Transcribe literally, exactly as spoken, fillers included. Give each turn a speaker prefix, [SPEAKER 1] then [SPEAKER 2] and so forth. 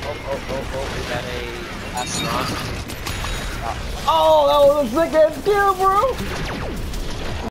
[SPEAKER 1] oh, oh, oh, is that a astronaut?
[SPEAKER 2] Oh, that was a sick ass kill, bro.